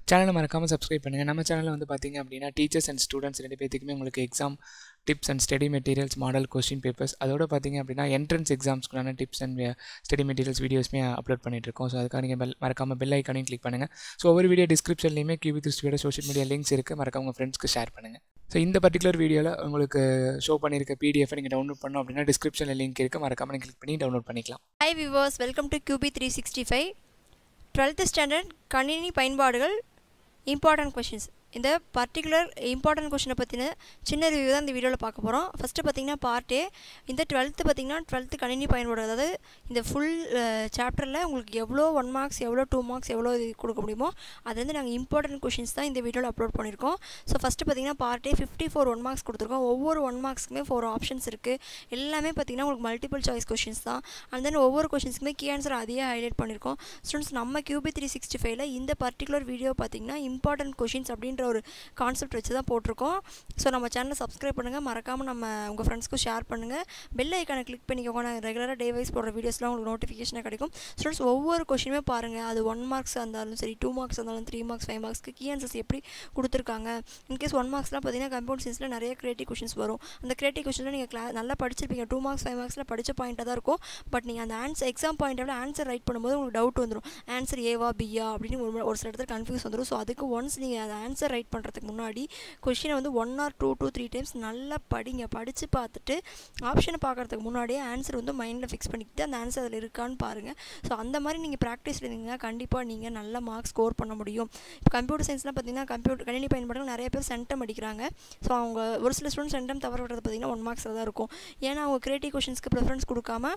சேனலை மறக்காமல் சப்ஸ்கிரைப் பண்ணுங்கள். நம்ம சேனலில் வந்து பார்த்திங்க அப்படின்னா டீச்சர்ஸ் அண்ட் ஸ்டூடெண்ட்ஸ் 2 பேத்துக்குமே உங்களுக்கு exam tips and study materials, model question papers, அதோட பார்த்திங்க அப்படின்னா என்ட்ரன்ஸ் எக்ஸாம்ஸ்க்குள்ளான டிப்ஸ் அண்ட் ஸ்டடி மெட்டீரியல்ஸ் வீடியோஸ்மே அப்லோட் பண்ணிட்டுருக்கோம். ஸோ அதுக்காக நீங்கள் மறக்காமல் பெல் ஐக்கானையும் கிளிக் பண்ணுங்கள். ஸோ ஒவ்வொரு வீடியோ டிஸ்கிரிப்ஷன்லையுமே QB3 சோஷியல் மீடியா லிங்க்ஸ் இருக்குது, மறக்காம உங்கள் ஃப்ரெண்ட்ஸ்க்கு ஷேர் பண்ணுங்கள். ஸோ இந்த பர்டிகுலர் வீடியோவில் உங்களுக்கு ஷோ பண்ணியிருக்க PDF நீங்கள் டவுன்லோட் பண்ணோம் அப்படின்னா டிஸ்கிரிப்ஷனில் லிங்க் இருக்குது, மறக்காமல் நீங்கள் கிளிக் பண்ணி டவுன்லோட் பண்ணிக்கலாம். Hi viewers, welcome to QB365 12th standard கணினி பயன்பாடுகள் important questions. இந்த பர்டிகுலர் இம்பார்ட்டன்ட் கொஷினை பற்றின சின்ன ரிவ்யூ தான் இந்த வீடியோவில் பார்க்க போகிறோம். ஃபஸ்ட்டு பார்த்திங்கன்னா பார்ட் ஏ. இந்த 12th பார்த்திங்கன்னா 12th கணினி பயன்பாடு, அதாவது இந்த ஃபுல் சாப்டரில் உங்களுக்கு எவ்வளோ 1 மார்க்ஸ், எவ்வளோ 2 மார்க்ஸ், எவ்வளோ இது கொடுக்க முடியுமோ அது வந்து நாங்கள் இம்பார்ட்டன்ட் கொஷின்ஸ் தான் இந்த வீடியோவில் அப்லோட் பண்ணியிருக்கோம். ஸோ ஃபஸ்ட்டு பார்த்திங்கன்னா பார்ட் ஏ 54 1 மார்க்ஸ் கொடுத்துருக்கோம். ஒவ்வொரு 1 மார்க்ஸ்க்குமே 4 ஆப்ஷன்ஸ் இருக்குது. எல்லாமே பார்த்திங்கன்னா உங்களுக்கு மல்டிபிள் சாய்ஸ் கொஷின்ஸ் தான். அண்ட் தென் ஒவ்வொரு கொஷின்ஸுக்குமே கீ ஆன்சர் அதையே ஹைலைட் பண்ணியிருக்கோம். ஸ்டூடெண்ட்ஸ், நம்ம QB365 இந்த பர்டிகுலர் வீடியோ பார்த்திங்கன்னா இம்பார்ட்டன்ட் கொஷின்ஸ் அப்படின்ற ஒரு கான்செப்ட் வச்சு தான் போட்டிருக்கோம். ஸோ நம்ம சேனலை சப்ஸ்கிரைப் பண்ணுங்கள், மறக்காமல் நம்ம உங்கள் ஃப்ரெண்ட்ஸ்க்கும் ஷேர் பண்ணுங்கள், பெல் ஐக்கானை கிளிக் பண்ணிக்கோங்க. நாங்கள் ரெகுலராக டே வைஸ் போடுற வீடியோஸ்லாம் உங்களுக்கு நோட்டிஃபிகேஷனாக கிடைக்கும். ஸ்டூடெண்ட்ஸ், ஒவ்வொரு கொஷினுமே பாருங்கள். அது 1 மார்க்ஸ் இருந்தாலும் சரி, 2 மார்க்ஸ் இருந்தாலும், 3 மார்க்ஸ், 5 மார்க்ஸ்க்கு கீ ஆன்சர்ஸ் எப்படி கொடுத்துருக்காங்க. இன்கேஸ் 1 மார்க்ஸ்லாம் பார்த்தீங்கன்னா கம்ப்யூட்டர் சயின்ஸில் நிறைய கிரியேட்டிவ் கொஷின்ஸ் வரும். அந்த கிரியேட்டிவ் கொஷினில் நீங்கள் நல்லா படிச்சிருப்பீங்க. 2 மார்க்ஸ் 5 மார்க்ஸில் படித்த பாயிண்ட்டாக தான் இருக்கும். பட் நீங்கள் அந்த எக்ஸாம் பாயிண்ட்டோட ஆன்சர் ரைட் பண்ணும்போது உங்களுக்கு டவுட் வந்துடும். ஆன்சர் ஏவா பியா அப்படின்னு ஒரு சில இடத்துல கன்ஃபியூஸ் வந்துடும். ஸோ அதுக்கு ஒன்ஸ் நீங்கள் அந்த ஆன்சர் ரைட் பண்ணுறதுக்கு முன்னாடி கொஷினை வந்து 1 or 2 to 3 டைம்ஸ் நல்லா படித்து பார்த்துட்டு ஆப்ஷனை பார்க்குறதுக்கு முன்னாடியே ஆன்சர் வந்து மைண்டில் ஃபிக்ஸ் பண்ணிக்கிட்டு அந்த ஆன்சர் அதில் இருக்கான்னு பாருங்கள். ஸோ அந்த மாதிரி நீங்கள் ப்ராக்டிஸ் இருந்தீங்கன்னா கண்டிப்பாக நீங்கள் நல்ல மார்க்ஸ் ஸ்கோர் பண்ண முடியும். இப்போ கம்ப்யூட்டர் சயின்ஸ்லாம் பார்த்தீங்கன்னா கணினி பயன்பாடுகள் நிறைய பேர் சென்டம் அடிக்கிறாங்க. ஸோ அவங்க ஒரு சில ஸ்டூடெண்ட்ஸ் சென்டம் தவற விடுறது பார்த்தீங்கன்னா 1 மார்க்ஸில் தான் இருக்கும். ஏன்னா அவங்க கிரியேட்டிவ் கொஷின்ஸ்க்கு ப்ரிஃபரன்ஸ் கொடுக்காம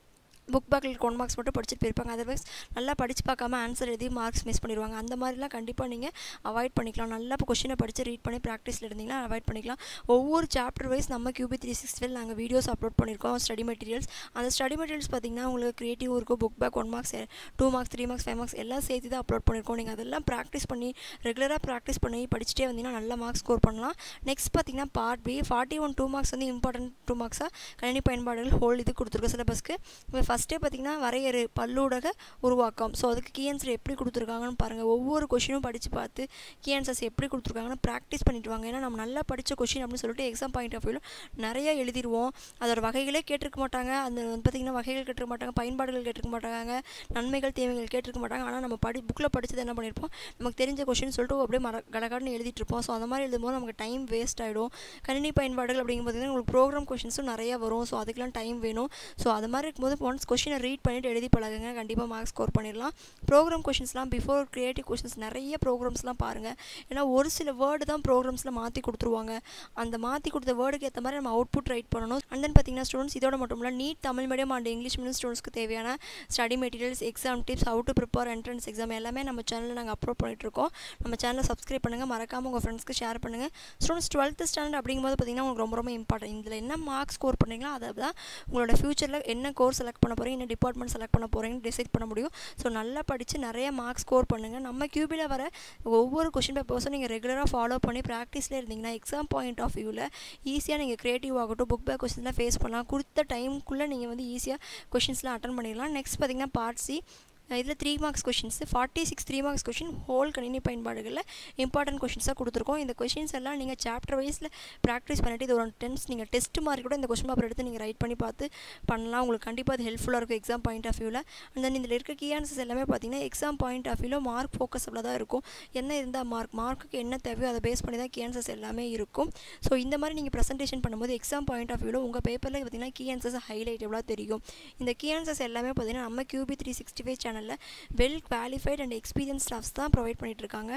புக் பேக்கில் 1 மார்க்ஸ் மட்டும் படிச்சுட்டு போயிருப்பாங்க. அதர்வைஸ் நல்லா படித்து பார்க்காம ஆன்சர் எழுதி மார்க்ஸ் மிஸ் பண்ணிடுவாங்க. அந்த மாதிரிலாம் கண்டிப்பாக நீங்கள் அவாய்ட் பண்ணிக்கலாம். நல்லா இப்போ கொஷினை படித்து ரீட் பண்ணி ப்ராக்டிஸில் இருந்தீங்கன்னா அவாய்ட் பண்ணிக்கலாம். ஒவ்வொரு சாப்டர் வைஸ் நம்ம QB365 நாங்கள் வீடியோஸ் அப்லோட் பண்ணியிருக்கோம், ஸ்டடி மெட்டீரியல்ஸ். அந்த ஸ்டடி மெட்டீரியல்ஸ் பார்த்திங்கன்னா உங்களுக்கு கிரியேட்டிவ் இருக்கும், book back 1 marks, 2 marks, 3 marks, 5 marks எல்லாம் சேர்த்து தான் அப்லோட் பண்ணியிருக்கோம். நீங்கள் அதெல்லாம் ப்ராக்டிஸ் பண்ணி ரெகுலராக ப்ராக்டிஸ் பண்ணி படிச்சுட்டே வந்தீங்கன்னா நல்ல மார்க்ஸ் ஸ்கோர் பண்ணலாம். நெக்ஸ்ட் பார்த்திங்கன்னா பார்ட் பி 41 2 மார்க்ஸ் வந்து இம்பார்ட்டன்ட் 2 மார்க்ஸாக கணினி பயன்பாடுகள் ஹோல் இது கொடுத்துருக்கோம் சிலபஸ்க்கு. இப்போ ஃபஸ்ட்டே பார்த்திங்கன்னா வரையறு பல்லூடக உருவாக்கம். ஸோ அதுக்கு கீ ஆன்சர் எப்படி கொடுத்துருக்காங்கன்னு பாருங்கள். ஒவ்வொரு கொஷினும் படித்து பார்த்து கீ ஆன்சர்ஸ் எப்படி கொடுத்துருக்காங்கன்னு ப்ராக்டிஸ் பண்ணிட்டு வாங்க. ஏன்னா நம்ம நல்லா படித்த கொஷின் அப்படின்னு சொல்லிட்டு எக்ஸாம் பாயிண்ட் ஆஃப் வியூவில் நிறைய எழுதிடுவோம். அதோட வகைகளே கேட்டிருக்க மாட்டாங்க. அந்த பார்த்திங்கன்னா வகைகள் கேட்டிருக்க மாட்டாங்க, பயன்பாடுகள் கேட்டிருக்க மாட்டாங்க, நன்மைகள் தீமைகள் கேட்டிருக்க மாட்டாங்க. ஆனால் நம்ம புக்கில் படித்தது என்ன பண்ணியிருப்போம், நமக்கு தெரிஞ்ச கொஷின் சொல்லிட்டு அப்படியே கடகடன்னு எழுதிட்டு இருப்போம். ஸோ அந்த மாதிரி எழுதும்போது நமக்கு டைம் வேஸ்ட் ஆகிடும். கணினி பயன்பாடுகள் அப்படிங்கும் பார்த்திங்கன்னா உங்களுக்கு ப்ரோக்ராம் கொஷின்ஸும் நிறையா வரும். ஸோ அதுக்கெலாம் டைம் வேணும். ஸோ அது மாதிரி இருக்கும்போது ஒன்ஸ் கொஷினை ரீட் பண்ணிட்டு எழுதி பழகுங்க, கண்டிப்பாக மார்க்ஸ் ஸ்கோர் பண்ணிடலாம். ப்ரோக்ராம் கொஷின்ஸ்லாம் பிஃபோர் கிரியேட்டிவ் கொஷின்ஸ் நிறைய ப்ரோக்ராம்ஸ்லாம் பாருங்கள். ஏன்னா ஒரு சில வேர்டு தான் ப்ரோக்ராம்ஸில் மாற்றி கொடுத்துருவாங்க. அந்த மாற்றி கொடுத்த வேர்டுக்கு ஏற்ற மாதிரி நம்ம அவுட்புட் ரைட் பண்ணணும். அண்ட் தென் பார்த்தீங்கன்னா ஸ்டூடெண்ட்ஸ், இதோட மட்டும் இல்லை, NEET Tamil medium and English medium ஸ்டூடெண்ட்ஸ்க்கு தேவையான study materials, exam tips, how to prepare entrance exam எல்லாமே நம்ம சேனலில் நாங்கள் அப்லோட் பண்ணிட்டுருக்கோம். நம்ம சேனலை சப்ஸ்கிரைப் பண்ணுங்கள், மறக்காமல் உங்கள் ஃப்ரெண்ட்ஸ்க்கு ஷேர் பண்ணுங்கள். ஸ்டூடெண்ட்ஸ் 12th ஸ்டாண்டர்ட் அப்படிங்கும்போது பார்த்திங்கன்னா உங்களுக்கு ரொம்ப ரொம்ப இம்பார்ட்டன்ட். இதில் என்ன மார்க்ஸ் ஸ்கோர் பண்ணுறீங்களோ அதை தான் உங்களோட ஃபியூச்சரில் என்ன கோர்ஸ் செலக்ட் பண்ண போகிறீங்க, என்ன டிபார்ட்மெண்ட் செலக்ட் பண்ண போகிறீங்கன்னு டிசைட் பண்ண முடியும். ஸோ நல்லா படித்து நிறைய மார்க்ஸ் ஸ்கோர் பண்ணுங்கள். நம்ம QBயில் வர ஒவ்வொரு கொஷின் பேப்பர்ஸும் நீங்கள் ரெகுலராக ஃபாலோ பண்ணி ப்ராக்டிஸில் இருந்தீங்கன்னா எக்ஸாம் பாயிண்ட் ஆஃப் வியூவில் ஈஸியாக நீங்கள் கிரியேட்டிவ் ஆகட்டும், புக் பேக் கொஷின்ஸ்லாம் ஃபேஸ் பண்ணலாம். கொடுத்த டைமுக்குள்ளே நீங்கள் வந்து ஈஸியாக கொஷின்ஸ்லாம் அட்டன் பண்ணிடலாம். நெக்ஸ்ட் பார்த்திங்கன்னா பார்ட் சி. இதில் 3 marks questions 46 3 marks question whole கணினி பயன்பாடுகளில் இம்பார்ட்டன்ட் கொஷின்ஸாக கொடுத்துருக்கோம். இந்த கொஷின்ஸ் எல்லாம் நீங்கள் சாப்டர் வைஸில் ப்ராக்டிஸ் பண்ணிவிட்டு இது ஒரு நீங்கள் டெஸ்ட் மாதிரி கூட இந்த கொஷின் பேப்பர் எடுத்து நீங்கள் ரைட் பண்ணி பார்த்து பண்ணலாம். உங்களுக்கு கண்டிப்பாக அது ஹெல்ப்ஃபுல்லாக இருக்கும் எக்ஸாம் பாயிண்ட் ஆஃப் வியூவில். அண்ட் தென் இதில் இருக்க கீ ஆன்சர்ஸ் எல்லாமே பார்த்திங்கன்னா எக்ஸாம் பாயிண்ட் ஆஃப் வியூவில் மார்க் ஃபோக்கஸபிளாக தான் இருக்கும். என்ன இருந்தால் மார்க்குக்கு என்ன தேவையோ அதை பேஸ் பண்ணி தான் கீ ஆன்சர்ஸ் எல்லாமே இருக்கும். ஸோ இந்த மாதிரி நீங்கள் ப்ரெசன்டேஷன் பண்ணும்போது எக்ஸாம் பாயிண்ட் ஆஃப் வியூவில் உங்கள் பேப்பரில் பார்த்திங்கன்னா கீ ஆன்சர்ஸ் ஹைலைட் எவ்வளோ தெரியும். இந்த கீ ஆன்சர்ஸ் எல்லாமே பார்த்திங்கன்னா நம்ம QB365 சேனலில் well qualified and experience staffs தான் ப்ரொவைட் பண்ணிகிட்ருக்காங்க.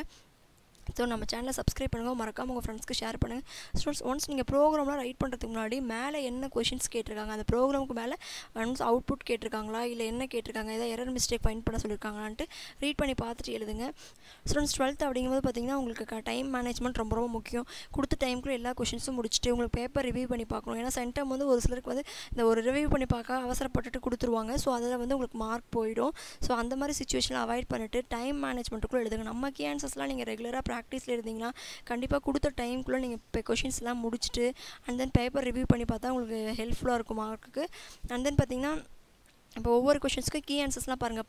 ஸோ நம்ம சேனலை சப்ஸ்கிரைப் பண்ணுங்கள், மறக்காமல் உங்கள் ஃப்ரெண்ட்ஸ்க்கு ஷேர் பண்ணுங்கள். ஸ்டூடெண்ட்ஸ், ஒன்ஸ் நீங்கள் ப்ரோக்ராம்லாம் ரைட் பண்ணுறதுக்கு முன்னாடி மேலே என்ன கொஷின்ஸ் கேட்டிருக்காங்க, அந்த ப்ரோக்ராமுக்கு மேலே ஒன்ஸ் அவுட்புட் கேட்டிருக்காங்களா, இல்லை என்ன கேட்டிருக்காங்க, ஏதாவது எரர் மிஸ்டேக் ஃபைண்ட் பண்ண சொல்லியிருக்காங்களான்ட்டு ரீட் பண்ணி பார்த்துட்டு எழுதுங்க. ஸ்டூடெண்ட்ஸ், 12th அப்படிங்கும்போது பார்த்திங்கன்னா உங்களுக்கு டைம் மேனேஜ்மெண்ட் ரொம்ப ரொம்ப முக்கியம். கொடுத்த டைமுக்குள்ளே எல்லா கொஷின்ஸும் முடிச்சுட்டு உங்களுக்கு பேப்பர் ரிவ்யூ பண்ணி பார்க்கணும். ஏன்னா சென்டம் வந்து ஒரு சிலருக்கு வந்து இந்த ஒரு ரிவ்யூ பண்ணி பார்க்க அவசரப்பட்டுட்டு கொடுத்துருவாங்க. ஸோ அதில் வந்து உங்களுக்கு மார்க் போயிடும். ஸோ அந்த மாதிரி சுச்சுவேஷனில் அவாய்ட் பண்ணிவிட்டு டைம் மேனேஜ்மெண்ட்டுக்குள்ளே எழுதுங்க. நம்ம கீ ஆன்சர்ஸ்லாம் நீங்கள் ரெகுலராக ப்ராக்டிஸில் இருந்தீங்கன்னா கண்டிப்பாக கொடுத்த டைமுக்குள்ளே நீங்கள் இப்போ கொஷின்ஸ்லாம் முடிச்சுட்டு அண்ட் தென் பேப்பர் ரிவ்யூ பண்ணி பார்த்தா உங்களுக்கு ஹெல்ப்ஃபுல்லாக இருக்கும் மார்க்குக்கு. அண்ட் தென் பார்த்திங்கன்னா இப்போ ஒவ்வொரு கொஷின்ஸ்க்கு கீ ஆன்சர்ஸ்லாம் பாருங்கள்.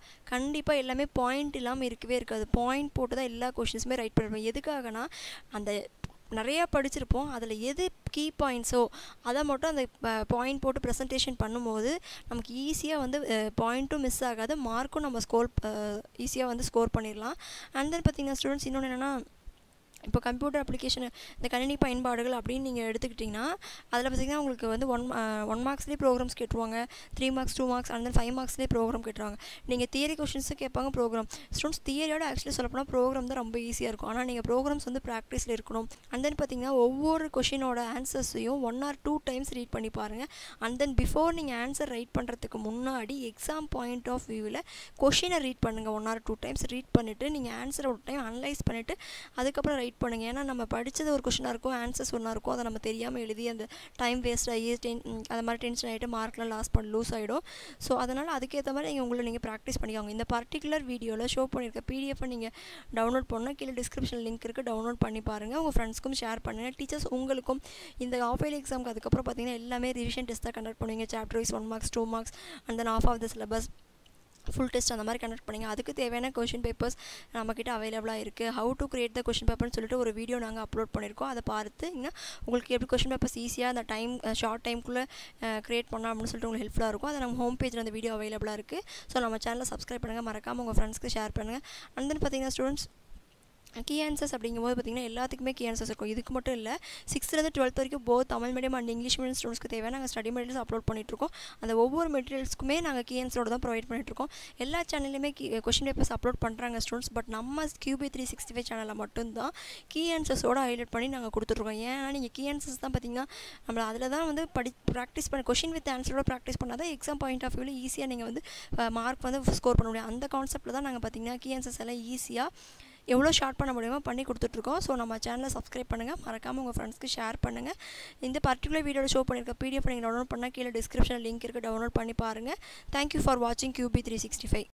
கண்டிப்பாக எல்லாமே பாயிண்ட் இல்லாமல் இருக்கவே இருக்காது. பாயிண்ட் போட்டு தான் எல்லா கொஷின்ஸுமே ரைட் பண்ணிருப்போம். எதுக்காகனா அந்த நிறையா படிச்சிருப்போம், அதில் எது கீ பாயிண்ட்ஸோ அதை மட்டும் அந்த பாயிண்ட் போட்டு ப்ரெசன்டேஷன் பண்ணும்போது நமக்கு ஈஸியாக வந்து பாயிண்ட்டும் மிஸ் ஆகாது, மார்க்கும் நம்ம ஈஸியாக வந்து ஸ்கோர் பண்ணிடலாம். அண்ட் தென் பார்த்திங்கன்னா ஸ்டூடெண்ட்ஸ் இன்னொன்று என்னென்னா, இப்போ கம்ப்யூட்டர் அப்ளிகேஷன் இந்த கணினி பயன்பாடுகள் அப்படின்னு நீங்கள் எடுத்துக்கிட்டிங்கன்னா அதில் பார்த்திங்கன்னா உங்களுக்கு வந்து ஒன் மார்க்ஸ்லேயே ப்ரோக்ராம்ஸ் கேட்டுருவாங்க, 3 மார்க்ஸ் 2 மார்க்ஸ் அண்ட் தென் 5 மார்க்ஸ்லேயே ப்ரோக்ராம் கேட்டுருவாங்க. நீங்கள் தியரி கொஷின்ஸும் கேட்பாங்க, ப்ரோக்ராம். ஸ்டூடெண்ட்ஸ் தியரியோட ஆக்சுவலி சொல்லப்போனால் ப்ரோக்ராம் தான் ரொம்ப ஈஸியாக இருக்கும். ஆனால் நீங்கள் ப்ரோக்ராம்ஸ் வந்து ப்ராக்டிஸில் இருக்கணும். அண்ட் தென் பார்த்திங்கன்னா ஒவ்வொரு கொஷினோட ஆன்சர்ஸையும் 1 or 2 டைம்ஸ் ரீட் பண்ணி பாருங்கள். அண்ட் தென் பிஃபோர் நீங்கள் ஆன்சர் ரைட் பண்ணுறதுக்கு முன்னாடி எக்ஸாம் பாயிண்ட் ஆஃப் வியூவில் கொஷினை ரீட் பண்ணுங்கள். 1 or 2 டைம்ஸ் ரீட் பண்ணிவிட்டு நீங்கள் ஆன்சரை ஒரு டைம் அனலைஸ் பண்ணிவிட்டு அதுக்கப்புறம் ரைட் பண்ணுங்கள். ஏன்னா நம்ம படித்தது ஒரு கொஷினாக இருக்கும், ஆன்சர்ஸ் ஒன்றா இருக்கும், அதை நம்ம தெரியாமல் எழுதி அந்த டைம் வேஸ்ட் ஆகி அது மாதிரி டென்ஷன் ஆகிட்டு மார்க்லாம் லூஸ் ஆகிடும். ஸோ அதனால் அதுக்கேற்ற மாதிரி நீங்கள் ப்ராக்டிஸ் பண்ணிக்கோங்க. இந்த பர்டிகுலர் வீடியோவில் ஷோ பண்ணியிருக்க பிடிஎஃப்பை நீங்கள் டவுன்லோட் பண்ணால் கீழே டிஸ்கிரிப்ஷன் லிங்க் இருக்குது, டவுன்லோட் பண்ணி பாருங்கள். உங்கள் ஃப்ரெண்ட்ஸ்க்கும் ஷேர் பண்ணுங்கள். டீச்சர்ஸ் உங்களுக்கும் இந்த ஆஃப் இயர்லி எக்ஸாமுக்கு அதுக்கப்புறம் பார்த்தீங்கன்னா எல்லாமே ரிவிஷன் டெஸ்ட்டாக கண்டக்ட் பண்ணுவீங்க. Chapter wise 1 marks 2 marks and then half of the syllabus full test அந்த மாதிரி கண்டக்ட் பண்ணிங்க. அதுக்கு தேவையான கொஷின் பேப்பர்ஸ் நம்மக்கிட்ட அவைலபிளாக இருக்குது. How to create the question பேப்பர்னு சொல்லிட்டு ஒரு வீடியோ நாங்கள் அப்லோட் பண்ணியிருக்கோம். அதை பார்த்து உங்களுக்கு எப்படி கொஷின் பேப்பர்ஸ் ஈஸியாக அந்த ஷார்ட் டைம்குள்ளே கிரியேட் பண்ணலாம் அப்படின்னு சொல்லிட்டு உங்களுக்கு ஹெல்ப்ஃபுல்லாக இருக்கும். அதை நம்ம ஹோம் பேஜில் அந்த வீடியோ அவைலபிளாக இருக்குது. ஸோ நம்ம சேனலை சப்ஸ்கிரைப் பண்ணுங்கள், மறக்காமல் உங்கள் ஃப்ரெண்ட்ஸ்க்கு ஷேர் பண்ணுங்கள். அண்ட் தென் பார்த்தீங்கன்னா ஸ்டூடெண்ட்ஸ் கீ ஆன்சர்ஸ் அப்படிங்கும்போது பார்த்திங்கன்னா எல்லாத்துக்குமே கீ ஆன்சர்ஸ் இருக்கும். இதுக்கு மட்டும் இல்லை, 6th to 12th வரைக்கும் both Tamil medium and English medium ஸ்டூடெண்ட்ஸ்க்கு தேவையான நாங்கள் ஸ்டடி மெட்டீரியல்ஸ் அப்லோட் பண்ணிட்டுருக்கோம். அந்த ஒவ்வொரு மெட்டீரியல்ஸ்க்குமே நாங்கள் கீ ஆன்சரோட தான் ப்ரொவைட் பண்ணிட்டுருக்கோம். எல்லா சேனல்லையுமே கொஷின் பேப்பர்ஸ் அப்லோட் பண்ணுறாங்க ஸ்டூடெண்ட்ஸ். பட் நம்ம QB 365 சேனலில் மட்டும்தான் கீ ஆன்சர்ஸோடு ஹைலைட் பண்ணி நாங்கள் கொடுத்துட்ருக்கோம். ஏன்னா நீங்கள் கீ ஆன்சர்ஸ் தான் பார்த்திங்கன்னா நம்மளை அதில் தான் வந்து ப்ராக்டிஸ் பண்ணி கொஷின் வித் ஆன்சரோட ப்ராக்டிஸ் பண்ணால் தான் எக்ஸாம் பாயிண்ட் ஆஃப் வியூவில் ஈஸியாக நீங்கள் வந்து மார்க் வந்து ஸ்கோர் பண்ண முடியும். அந்த கான்செப்ட்டில் தான் நாங்கள் பார்த்திங்கன்னா கீ ஆன்சர்ஸ் எல்லாம் ஈஸியாக எவ்வளோ ஷார்ட் பண்ண முடியுமோ பண்ணி கொடுத்துட்ருக்கோம். ஸோ நம்ம சேனலை சப்ஸ்கிரைப் பண்ணுங்கள், மறக்காமல் உங்கள் ஃப்ரெண்ட்ஸ்க்கு ஷேர் பண்ணுங்கள். இந்த பர்டிகுலர் வீடியோவில் ஷோ பண்ணியிருக்க பிடிஎஃப் நீங்கள் டவுன்லோட் பண்ணால் கீழே டிஸ்கிரிப்ஷனில் லிங்க் இருக்குது, டவுன்லோட் பண்ணி பாருங்கள். தேங்க்யூ ஃபார் வாட்சிங் QB 365.